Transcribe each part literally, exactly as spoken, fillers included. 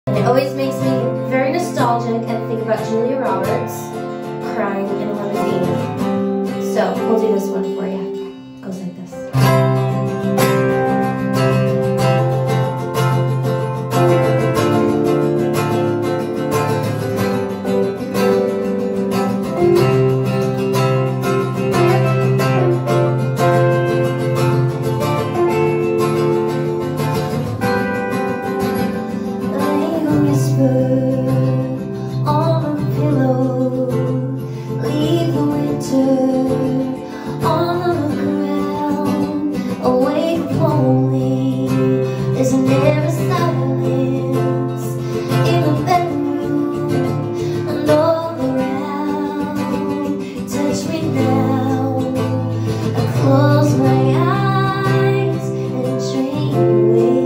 It always makes me very nostalgic and think about Julia Roberts crying in a limousine. So we'll do this one for you. It goes like this. On a pillow, leave the winter on the ground. Awake lonely, there's never silence in the bedroom and all around. Touch me now, I close my eyes and dream away.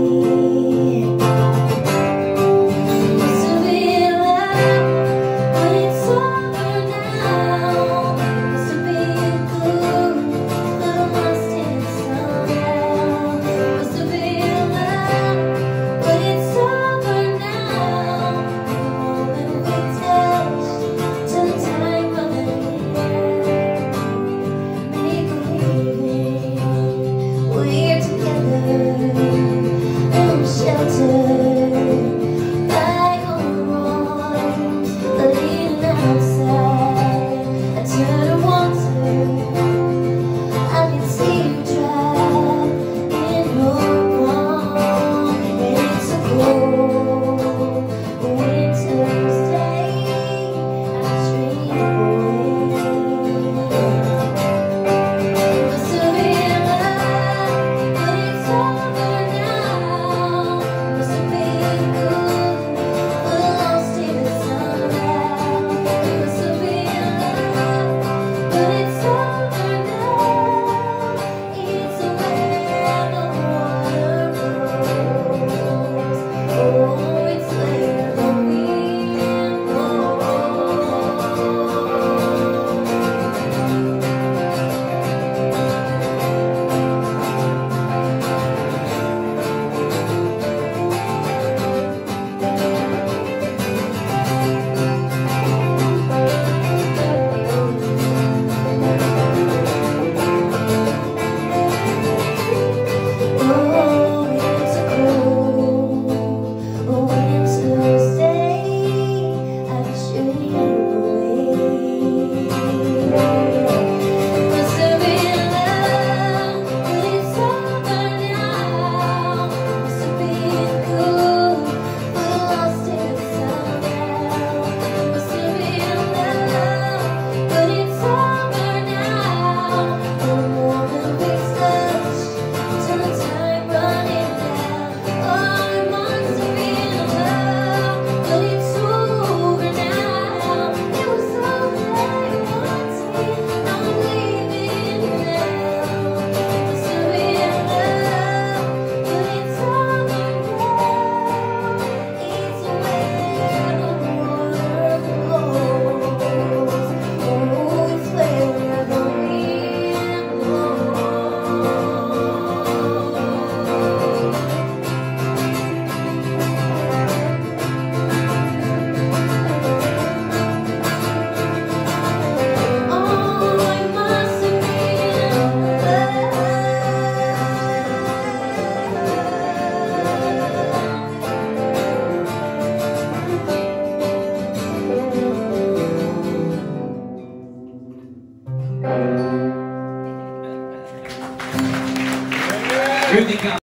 Ruthie